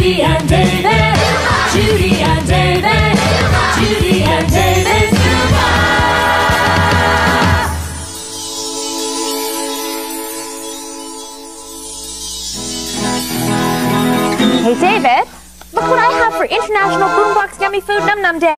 Judy and David. Judy and David. Judy and David. Hey David, look what I have for International Boombox Yummy Food Num Num Day.